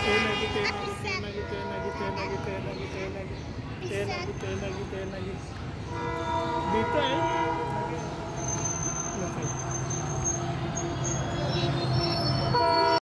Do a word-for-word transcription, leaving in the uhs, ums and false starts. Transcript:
Ten lagi, ten lagi, ten lagi, ten lagi, ten lagi, ten lagi, ten lagi, ten lagi, ten lagi, ten lagi. Dito eh. Okay.